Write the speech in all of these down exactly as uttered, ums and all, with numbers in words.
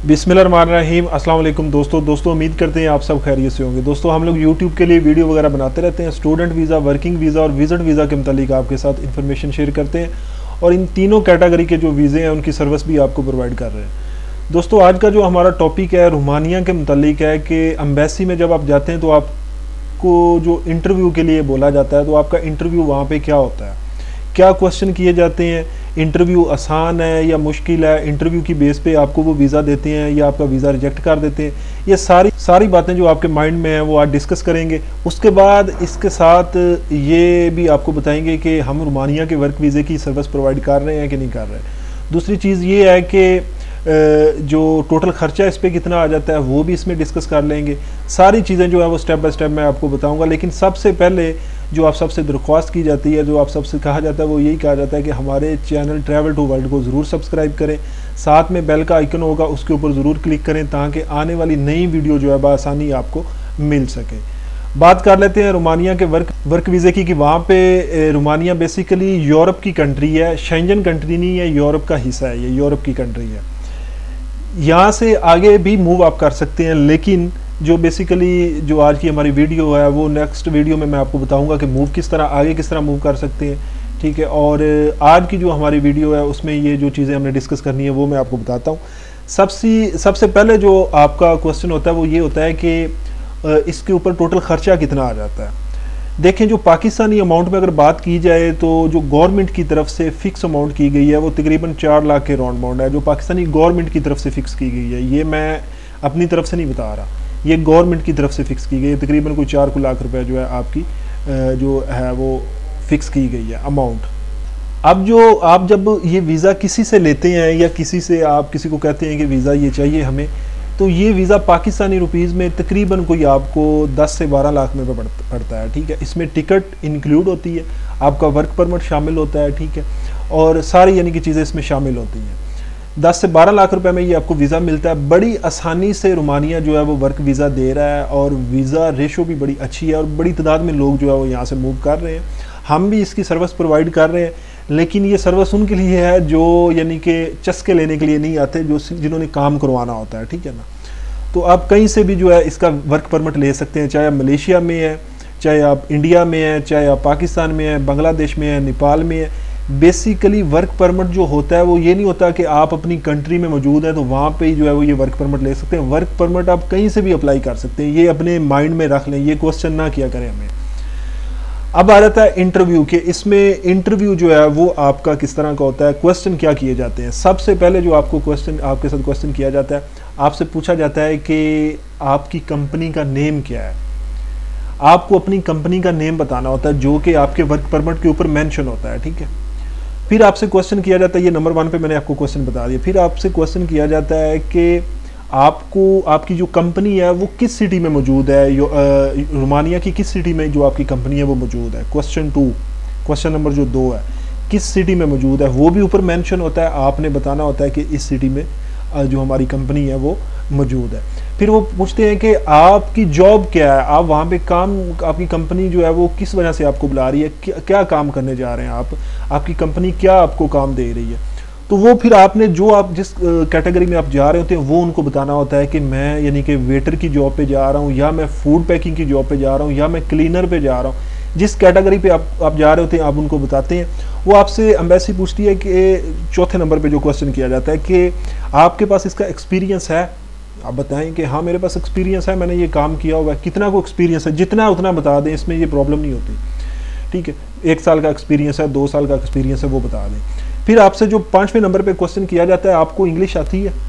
बिस्मिल्लाहिर्रहमानिर्रहीम। अस्सलाम वालेकुम दोस्तों दोस्तों उम्मीद करते हैं आप सब खैरियत से होंगे। दोस्तों हम लोग यूट्यूब के लिए वीडियो वगैरह बनाते रहते हैं। स्टूडेंट वीज़ा, वर्किंग वीज़ा और विजिट वीज़ा के मुतालिक आपके साथ इन्फॉर्मेशन शेयर करते हैं और इन तीनों कैटेगरी के जो वीज़े हैं उनकी सर्विस भी आपको प्रोवाइड कर रहे हैं। दोस्तों आज का जो हमारा टॉपिक है रोमानिया के मुतालिक है कि एम्बेसी में जब आप जाते हैं तो आपको जो इंटरव्यू के लिए बोला जाता है तो आपका इंटरव्यू वहाँ पर क्या होता है, क्या क्वेश्चन किए जाते हैं, इंटरव्यू आसान है या मुश्किल है, इंटरव्यू की बेस पे आपको वो वीज़ा देते हैं या आपका वीज़ा रिजेक्ट कर देते हैं। ये सारी सारी बातें जो आपके माइंड में हैं वो आज डिस्कस करेंगे। उसके बाद इसके साथ ये भी आपको बताएंगे कि हम रोमानिया के वर्क वीज़े की सर्विस प्रोवाइड कर रहे हैं कि नहीं कर रहे हैं। दूसरी चीज़ ये है कि जो टोटल ख़र्चा इस पर कितना आ जाता है वो भी इसमें डिस्कस कर लेंगे। सारी चीज़ें जो है वो स्टेप बाय स्टेप मैं आपको बताऊँगा। लेकिन सबसे पहले जो आप सबसे दरख्वास्त की जाती है, जो आप सबसे कहा जाता है वो यही कहा जाता है कि हमारे चैनल ट्रैवल टू वर्ल्ड को ज़रूर सब्सक्राइब करें, साथ में बेल का आइकन होगा उसके ऊपर ज़रूर क्लिक करें ताकि आने वाली नई वीडियो जो है बआसानी आपको मिल सके। बात कर लेते हैं रोमानिया के वर्क वर्क वीज़े की कि वहाँ पे रोमानिया बेसिकली यूरोप की कंट्री है, शेंजन कंट्री नहीं है, यूरोप का हिस्सा है, ये यूरोप की कंट्री है। यहाँ से आगे भी मूव आप कर सकते हैं, लेकिन जो बेसिकली जो आज की हमारी वीडियो है वो नेक्स्ट वीडियो में मैं आपको बताऊंगा कि मूव किस तरह आगे किस तरह मूव कर सकते हैं, ठीक है। और आज की जो हमारी वीडियो है उसमें ये जो चीज़ें हमने डिस्कस करनी है वो मैं आपको बताता हूँ। सबसे सबसे पहले जो आपका क्वेश्चन होता है वो ये होता है कि इसके ऊपर टोटल ख़र्चा कितना आ जाता है। देखें, जो पाकिस्तानी अमाउंट में अगर बात की जाए तो जो गवर्नमेंट की तरफ से फ़िक्स अमाउंट की गई है वो तकरीबन चार लाख के राउंड अमाउंट है, जो पाकिस्तानी गवर्नमेंट की तरफ से फ़िक्स की गई है। ये मैं अपनी तरफ से नहीं बता रहा, ये गवर्नमेंट की तरफ से फ़िक्स की गई है। तकरीबन कोई चार लाख रुपए जो है आपकी जो है वो फ़िक्स की गई है अमाउंट। अब जो आप जब ये वीज़ा किसी से लेते हैं या किसी से आप किसी को कहते हैं कि वीज़ा ये चाहिए हमें, तो ये वीज़ा पाकिस्तानी रुपीज़ में तकरीबन कोई आपको दस से बारह लाख में पड़ता है, ठीक है। इसमें टिकट इंक्लूड होती है, आपका वर्क परमिट शामिल होता है, ठीक है, और सारी यानी कि चीज़ें इसमें शामिल होती हैं। दस से बारह लाख रुपए में ये आपको वीज़ा मिलता है। बड़ी आसानी से रोमानिया जो है वो वर्क वीज़ा दे रहा है और वीज़ा रेशो भी बड़ी अच्छी है और बड़ी तादाद में लोग जो है वो यहाँ से मूव कर रहे हैं। हम भी इसकी सर्विस प्रोवाइड कर रहे हैं, लेकिन ये सर्विस उनके लिए है जो यानी कि चस्के लेने के लिए नहीं आते, जो जिन्होंने काम करवाना होता है, ठीक है ना। तो आप कहीं से भी जो है इसका वर्क परमिट ले सकते हैं, चाहे आप मलेशिया में है, चाहे आप इंडिया में है, चाहे आप पाकिस्तान में है, बांग्लादेश में है, नेपाल में है। बेसिकली वर्क परमिट जो होता है वो ये नहीं होता कि आप अपनी कंट्री में मौजूद हैं तो वहाँ पे ही जो है वो ये वर्क परमिट ले सकते हैं। वर्क परमिट आप कहीं से भी अप्लाई कर सकते हैं, ये अपने माइंड में रख लें, ये क्वेश्चन ना किया करें हमें। अब आ जाता है इंटरव्यू के। इसमें इंटरव्यू जो है वो आपका किस तरह का होता है, क्वेश्चन क्या किए जाते हैं। सबसे पहले जो आपको क्वेश्चन आपके साथ क्वेश्चन किया जाता है, आपसे पूछा जाता है कि आपकी कंपनी का नेम क्या है। आपको अपनी कंपनी का नेम बताना होता है जो कि आपके वर्क परमिट के ऊपर मेंशन होता है, ठीक है। फिर आपसे क्वेश्चन किया जाता है, ये नंबर वन पे मैंने आपको क्वेश्चन बता दिया। फिर आपसे क्वेश्चन किया जाता है कि आपको आपकी जो कंपनी है वो किस सिटी में मौजूद है, रोमानिया की किस सिटी में जो आपकी कंपनी है वो मौजूद है। क्वेश्चन टू, क्वेश्चन नंबर जो दो है, किस सिटी में मौजूद है वो भी ऊपर मेंशन होता है। आपने बताना होता है कि इस सिटी में जो हमारी कंपनी है वो मौजूद है। फिर वो पूछते हैं कि आपकी जॉब क्या है, आप वहाँ पे काम, आपकी कंपनी जो है वो किस वजह से आपको बुला रही है, क्या, क्या काम करने जा रहे हैं आप, आपकी कंपनी क्या आपको काम दे रही है। तो वो फिर आपने जो आप जिस कैटेगरी में आप जा रहे होते हैं वो उनको बताना होता है कि मैं यानी कि वेटर की जॉब पे जा रहा हूँ, या मैं फूड पैकिंग की जॉब पे जा रहा हूँ, या मैं क्लीनर पे जा रहा हूँ। जिस कैटेगरी पे आप आप जा रहे होते हैं आप उनको बताते हैं। वो आपसे एम्बेसी पूछती है कि चौथे नंबर पे जो क्वेश्चन किया जाता है कि आपके पास इसका एक्सपीरियंस है, आप बताएं कि हाँ मेरे पास एक्सपीरियंस है, मैंने ये काम किया हुआ है। कितना को एक्सपीरियंस है, जितना उतना बता दें, इसमें ये प्रॉब्लम नहीं होती, ठीक है। एक साल का एक्सपीरियंस है, दो साल का एक्सपीरियंस है, वो बता दें। फिर आपसे जो पाँचवें नंबर पे क्वेश्चन किया जाता है, आपको इंग्लिश आती है।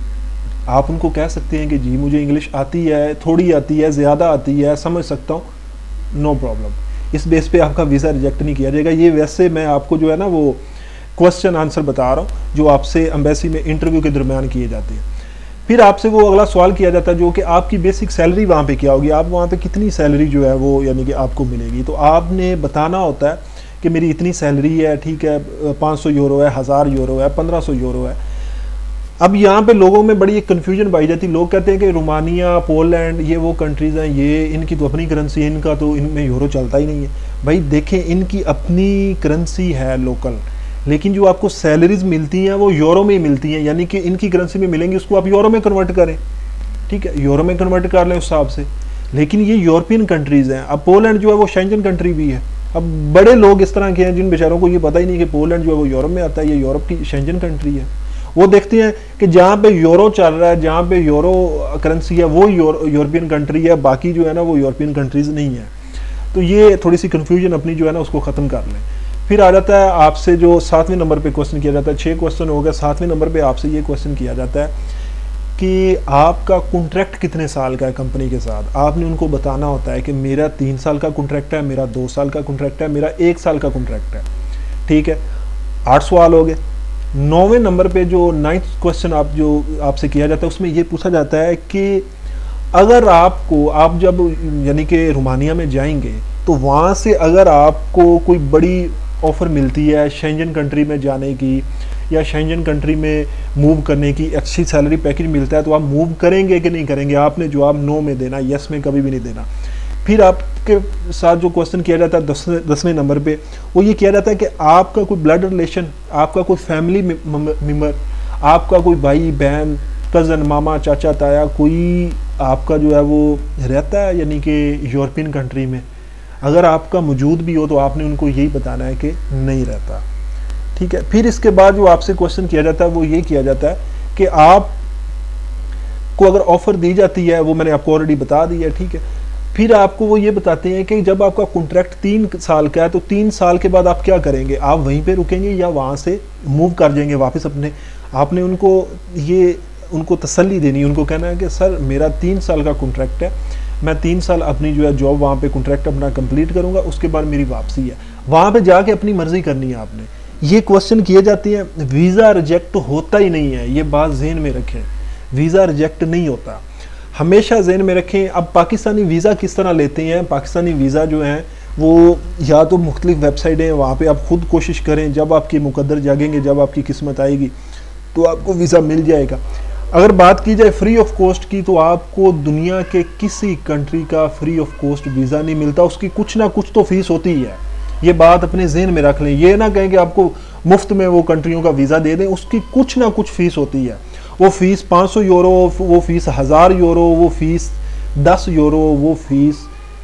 आप उनको कह सकते हैं कि जी मुझे इंग्लिश आती है, थोड़ी आती है, ज़्यादा आती है, समझ सकता हूँ, नो प्रॉब्लम। इस बेस पे आपका वीज़ा रिजेक्ट नहीं किया जाएगा। ये वैसे मैं आपको जो है ना वो क्वेश्चन आंसर बता रहा हूँ जो आपसे एम्बेसी में इंटरव्यू के दरमियान किए जाते हैं। फिर आपसे वो अगला सवाल किया जाता है जो कि आपकी बेसिक सैलरी वहाँ पे क्या होगी, आप वहाँ पे कितनी सैलरी जो है वो यानी कि आपको मिलेगी। तो आपने बताना होता है कि मेरी इतनी सैलरी है, ठीक है, पाँच सौ यूरो है, हज़ार यूरो है, पंद्रह सौ यूरो है। अब यहाँ पे लोगों में बड़ी एक कन्फ्यूजन पाई जाती है। लोग कहते हैं कि रोमानिया, पोलैंड, ये वो कंट्रीज़ हैं, ये इनकी तो अपनी करेंसी है, इनका तो इनमें यूरो चलता ही नहीं है। भाई देखें, इनकी अपनी करेंसी है लोकल, लेकिन जो आपको सैलरीज मिलती हैं वो यूरो में ही मिलती हैं, यानी कि इनकी करेंसी में मिलेंगी, उसको आप यूरो में कन्वर्ट करें, ठीक है, यूरो में कन्वर्ट कर लें उस हिसाब से। लेकिन ये यूरोपियन कंट्रीज़ हैं। अब पोलैंड जो है वो शेंजन कंट्री भी है। अब बड़े लोग इस तरह के हैं जिन बेचारों को ये पता ही नहीं कि पोलैंड जो है वो यूरोप में आता है, ये यूरोप की शेंजन कंट्री है। वो देखते हैं कि जहाँ पे यूरो चल रहा है, जहाँ पे यूरो करेंसी है, वो यूरोपियन कंट्री है, बाकी जो है ना वो यूरोपियन कंट्रीज़ नहीं है। तो ये थोड़ी सी कन्फ्यूजन अपनी जो है ना उसको ख़त्म कर लें। फिर आ जाता है आपसे जो सातवें नंबर पे क्वेश्चन किया जाता है, छः क्वेश्चन हो गया, सातवें नंबर पे आपसे ये क्वेश्चन किया जाता है कि आपका कॉन्ट्रैक्ट कितने साल का है कंपनी के साथ। आपने उनको बताना होता है कि मेरा तीन साल का कॉन्ट्रैक्ट है, मेरा दो साल का कॉन्ट्रैक्ट है, मेरा एक साल का कॉन्ट्रैक्ट है, ठीक है। आठ सवाल हो गए। नौवें नंबर पे जो नाइन्थ क्वेश्चन आप जो आपसे किया जाता है उसमें ये पूछा जाता है कि अगर आपको, आप जब यानी कि रोमानिया में जाएंगे तो वहाँ से अगर आपको कोई बड़ी ऑफ़र मिलती है शेंजन कंट्री में जाने की या शेंजन कंट्री में मूव करने की, अच्छी सैलरी पैकेज मिलता है, तो आप मूव करेंगे कि नहीं करेंगे। आपने जवाब नो में देना, यस में कभी भी नहीं देना। फिर आपके साथ जो क्वेश्चन किया जाता है दसवें दसवें नंबर पे, वो ये किया जाता है कि आपका कोई ब्लड रिलेशन, आपका कोई फैमिली मेम्बर, आपका कोई भाई बहन, कज़न, मामा, चाचा, ताया, कोई आपका जो है वो रहता है यानी कि यूरोपियन कंट्री में। अगर आपका मौजूद भी हो तो आपने उनको यही बताना है कि नहीं रहता, ठीक है। फिर इसके बाद जो आपसे क्वेश्चन किया जाता है वो ये किया जाता है कि आप को अगर ऑफ़र दी जाती है, वो मैंने आपको ऑलरेडी बता दी है, ठीक है। फिर आपको वो ये बताते हैं कि जब आपका कॉन्ट्रैक्ट तीन साल का है तो तीन साल के बाद आप क्या करेंगे, आप वहीं पे रुकेंगे या वहाँ से मूव कर जाएंगे वापस अपने। आपने उनको ये उनको तसल्ली देनी, उनको कहना है कि सर मेरा तीन साल का कॉन्ट्रैक्ट है, मैं तीन साल अपनी जो है जॉब वहाँ पे कॉन्ट्रैक्ट अपना कंप्लीट करूँगा, उसके बाद मेरी वापसी है। वहाँ पे जाके अपनी मर्ज़ी करनी है आपने। ये क्वेश्चन किए जाते हैं। वीज़ा रिजेक्ट होता ही नहीं है, ये बात ज़हन में रखें। वीज़ा रिजेक्ट नहीं होता, हमेशा ज़हन में रखें। अब पाकिस्तानी वीज़ा किस तरह लेते हैं, पाकिस्तानी वीज़ा जो है वो या तो मुख्तलिफ वेबसाइटें हैं, वहाँ पे आप खुद कोशिश करें, जब आपकी मुकद्दर जागेंगे, जब आपकी किस्मत आएगी तो आपको वीज़ा मिल जाएगा। अगर बात की जाए फ्री ऑफ कॉस्ट की, तो आपको दुनिया के किसी कंट्री का फ्री ऑफ कॉस्ट वीज़ा नहीं मिलता, उसकी कुछ ना कुछ तो फीस होती ही है। ये बात अपने ज़हन में रख लें। ये ना कहें कि आपको मुफ्त में वो कंट्रियों का वीज़ा दे दें, उसकी कुछ ना कुछ फ़ीस होती है। वो फ़ीस पाँच सौ यूरो, वो फ़ीस हज़ार यूरो, वो फ़ीस दस यूरो, वो फ़ीस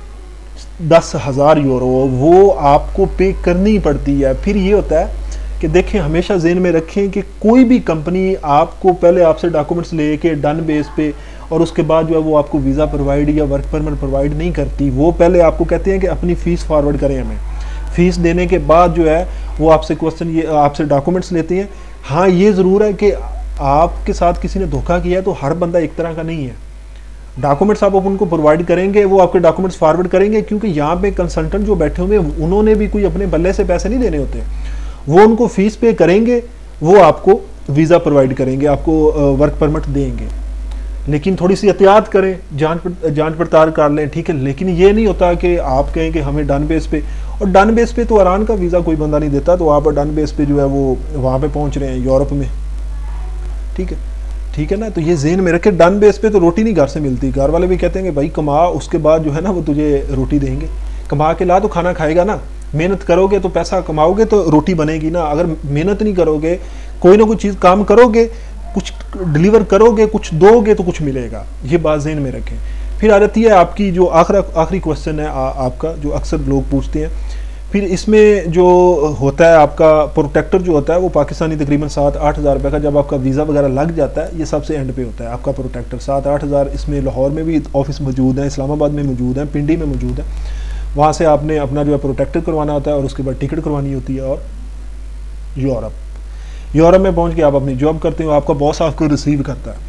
दस हज़ार यूरो, वो आपको पे करनी पड़ती है। फिर ये होता है कि देखें, हमेशा ज़हन में रखें कि कोई भी कंपनी आपको पहले आपसे डॉक्यूमेंट्स ले के डन बेस पे और उसके बाद जो है वो आपको वीज़ा प्रोवाइड या वर्क परमिट प्रोवाइड नहीं करती। वो पहले आपको कहते हैं कि अपनी फ़ीस फॉरवर्ड करें हमें। फ़ीस देने के बाद जो है वो आपसे क्वेश्चन ये आपसे डॉक्यूमेंट्स लेते हैं। हाँ, ये ज़रूर है कि आपके साथ किसी ने धोखा किया है तो हर बंदा एक तरह का नहीं है। डॉक्यूमेंट्स आप उनको प्रोवाइड करेंगे, वो आपके डॉक्यूमेंट्स फॉरवर्ड करेंगे, क्योंकि यहाँ पे कंसल्टेंट जो बैठे हुए हैं उन्होंने भी कोई अपने बल्ले से पैसे नहीं देने होते। वो उनको फ़ीस पे करेंगे, वो आपको वीज़ा प्रोवाइड करेंगे, आपको वर्क परमिट देंगे। लेकिन थोड़ी सी एहतियात करें, जांच जांच पड़ताल कर लें, ठीक है। लेकिन ये नहीं होता कि आप कहें कि हमें डन बेस पे, और डन बेस पे तो ईरान का वीज़ा कोई बंदा नहीं देता, तो आप डन बेस पे जो है वो वहाँ पे पहुँच रहे हैं यूरोप में, ठीक है ठीक है ना। तो ये ज़हन में रखे, डन बेस पे तो रोटी नहीं घर से मिलती। घर वाले भी कहते हैं कि भाई कमा, उसके बाद जो है ना वो तुझे रोटी देंगे। कमा के ला तो खाना खाएगा ना, मेहनत करोगे तो पैसा कमाओगे तो रोटी बनेगी ना। अगर मेहनत नहीं करोगे, कोई ना कोई चीज़ काम करोगे, कुछ डिलीवर करोगे, कुछ दोगे तो कुछ मिलेगा। ये बात ज़हन में रखें। फिर आ जाती है आपकी जो आखिरी आखिरी क्वेश्चन है आ, आपका जो अक्सर लोग पूछते हैं। फिर इसमें जो होता है आपका प्रोटेक्टर जो होता है वो पाकिस्तानी तकरीबन सात आठ हज़ार रुपये का, जब आपका वीज़ा वगैरह लग जाता है, ये सबसे एंड पे होता है आपका प्रोटेक्टर। सात आठ हज़ार इसमें लाहौर में भी ऑफिस मौजूद है, इस्लामाबाद में मौजूद है, पिंडी में मौजूद है। वहाँ से आपने अपना जो है प्रोटेक्टर करवाना होता है और उसके बाद टिकट करवानी होती है और यूरोप यूरोप में पहुँच के आप अपनी जॉब करते हो, आपका बॉस आपको रिसीव करता है।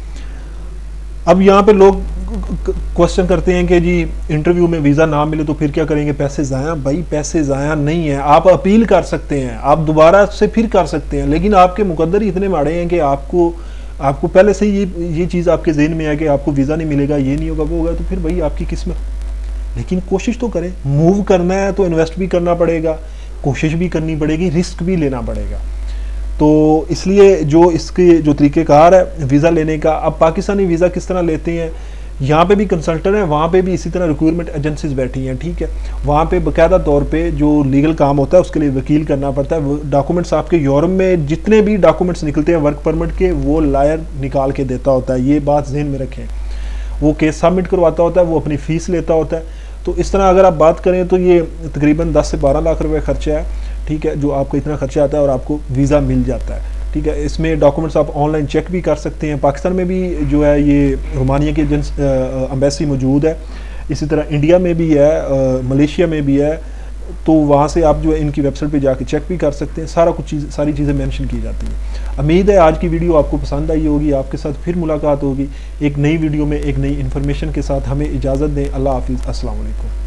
अब यहाँ पे लोग क्वेश्चन करते हैं कि जी इंटरव्यू में वीज़ा ना मिले तो फिर क्या करेंगे, पैसे ज़ाया। भाई पैसे ज़ाया नहीं है, आप अपील कर सकते हैं, आप दोबारा से फिर कर सकते हैं, लेकिन आपके मुकद्दर ही इतने माड़े हैं कि आपको आपको पहले से ये ये चीज़ आपके ज़हन में है कि आपको वीज़ा नहीं मिलेगा, ये नहीं होगा, वो होगा, तो फिर भाई आपकी किस्मत। लेकिन कोशिश तो करें, मूव करना है तो इन्वेस्ट भी करना पड़ेगा, कोशिश भी करनी पड़ेगी, रिस्क भी लेना पड़ेगा। तो इसलिए जो इसके जो तरीक़ेकार है वीज़ा लेने का, अब पाकिस्तानी वीज़ा किस तरह लेते हैं यहाँ पे भी कंसल्टेंट है, वहाँ पे भी इसी तरह रिक्रूटमेंट एजेंसीज बैठी हैं, ठीक है। वहाँ पे बाकायदा तौर पे जो लीगल काम होता है उसके लिए वकील करना पड़ता है। वो डॉक्यूमेंट्स आपके यूरोप में जितने भी डॉक्यूमेंट्स निकलते हैं वर्क परमिट के, वो लायर निकाल के देता होता है, ये बात ज़हन में रखें। वो केस सबमिट करवाता होता है, वो अपनी फ़ीस लेता होता है। तो इस तरह अगर आप बात करें तो ये तकरीबन दस से बारह लाख रुपए खर्चा है, ठीक है, जो आपको इतना खर्चा आता है और आपको वीज़ा मिल जाता है, ठीक है। इसमें डॉक्यूमेंट्स आप ऑनलाइन चेक भी कर सकते हैं। पाकिस्तान में भी जो है ये रोमानिया की एजेंस एम्बेसी मौजूद है, इसी तरह इंडिया में भी है, आ, मलेशिया में भी है। तो वहाँ से आप जो है इनकी वेबसाइट पे जाके चेक भी कर सकते हैं, सारा कुछ चीज़ सारी चीज़ें मेंशन की जाती हैं। उम्मीद है आज की वीडियो आपको पसंद आई होगी। आपके साथ फिर मुलाकात होगी एक नई वीडियो में एक नई इन्फॉर्मेशन के साथ। हमें इजाज़त दें। अल्लाह हाफिज़। अस्सलाम वालेकुम।